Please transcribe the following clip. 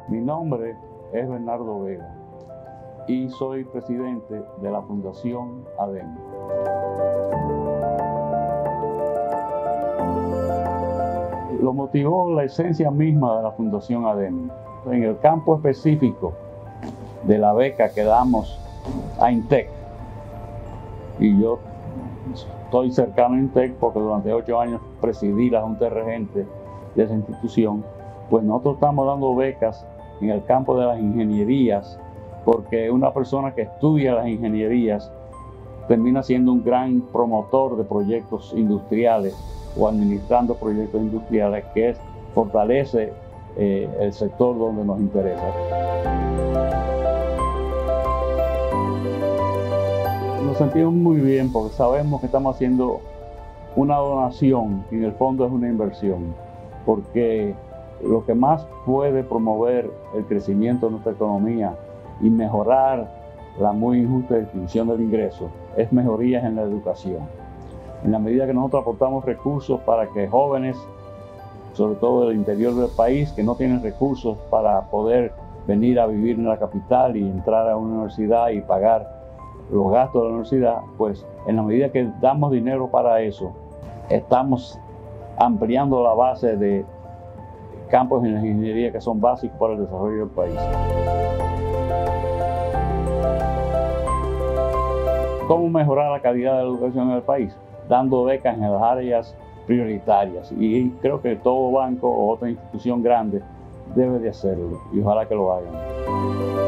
Mi nombre es Bernardo Vega y soy presidente de la Fundación ADEM. Lo motivó la esencia misma de la Fundación ADEM. En el campo específico de la beca que damos a INTEC, y yo estoy cercano a INTEC porque durante 8 años presidí la Junta de Regentes de esa institución, pues nosotros estamos dando becas en el campo de las ingenierías, porque una persona que estudia las ingenierías termina siendo un gran promotor de proyectos industriales o administrando proyectos industriales, que fortalece el sector donde nos interesa. Nos sentimos muy bien porque sabemos que estamos haciendo una donación y en el fondo es una inversión, porque lo que más puede promover el crecimiento de nuestra economía y mejorar la muy injusta distribución del ingreso es mejorías en la educación. En la medida que nosotros aportamos recursos para que jóvenes, sobre todo del interior del país, que no tienen recursos para poder venir a vivir en la capital y entrar a una universidad y pagar los gastos de la universidad, pues en la medida que damos dinero para eso, estamos ampliando la base de campos en la ingeniería que son básicos para el desarrollo del país. ¿Cómo mejorar la calidad de la educación en el país? Dando becas en las áreas prioritarias, y creo que todo banco o otra institución grande debe de hacerlo y ojalá que lo hagan.